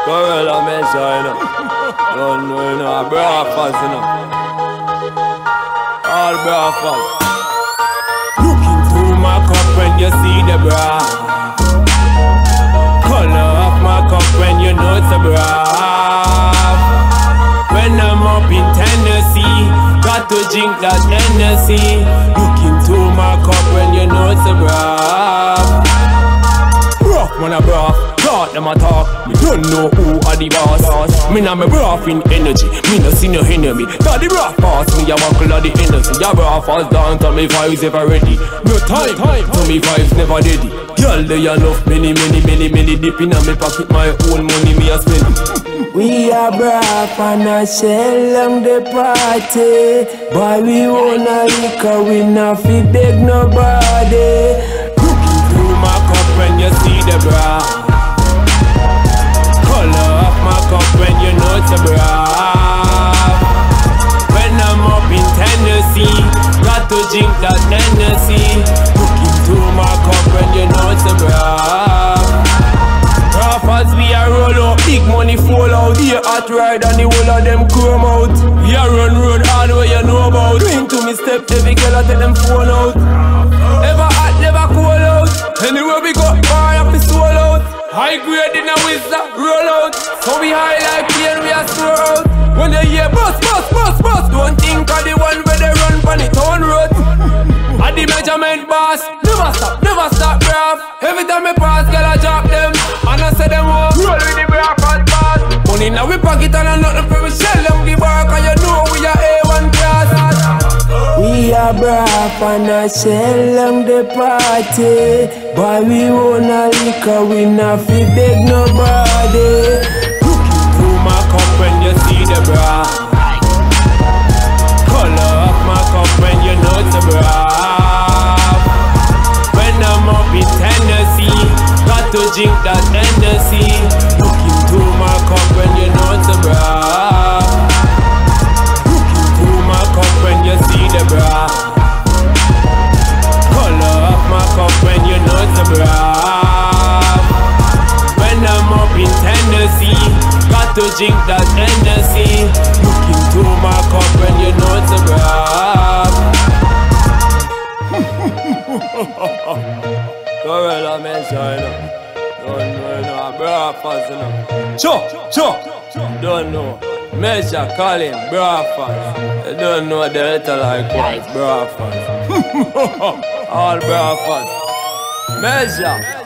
Gorilla measure, you know. Don't know, you know, breakfast, you know. All breakfast. Look into my cup when you see the bra. Color of my cup when you know it's a bra. When I'm up in Tennessee, got to drink that Hennessy. Look into my cup when you know it's a bra. Rough when I broth, talk them a talk. Me don't know who are the boss. Me nah me broth in energy, me no see no enemy. Got the broth pass me a buckle of the energy. Ya broth falls down to me vibes ever ready. No time, to me vibes never ready. Girl they enough, many dip in a me pocket, my own money me a spend. We are broth and a shell on the party. Boy we wanna liquor, we not fi beg nobody. My cup when you see the bra. Color of my cup when you know it's a bra. When I'm up in Tennessee, got to drink that Hennessy. Look into my cup when you know it's a bra. Rough as we a roll up, big money fall out. Here hot ride and the whole of them chrome out. We a run road all the way you know about. Drink to me step, every girl I tell them phone out. Never hot, never cool out. Anywhere we go, boy, up is soul out. High grade in a wizard, roll out. So we high like plane, we are store out. When they hear bus, don't think of the one where they run on the town road. At the measurement boss, never stop, bruv. Every time I pass, girl I drop them. And I say them all, roll with the breakfast boss. Money now we pocket and nothing for we shell them give back. And you know we are A1 class. We are broth and a shell on the party. Boy we wanna liquor, we not fi beg nobody. Look into my cup when you see the bra. Color of my cup when you know it's a bra. When I'm up in Tennessee, got to drink that Hennessy. Look into my cup when you know it's a bra. Look into my cup when you see the bra. Color of my cup when you know it's a bra. When I'm up in Tennessee, got to drink that Hennessy. Look into my cup when you know it's a bra. Gorilla measure, you know. Don't know, you know, breakfast, you know. Cho, don't know. Measure, call him breakfast. You don't know the letter like what? Breakfast. All breakfast. Measure.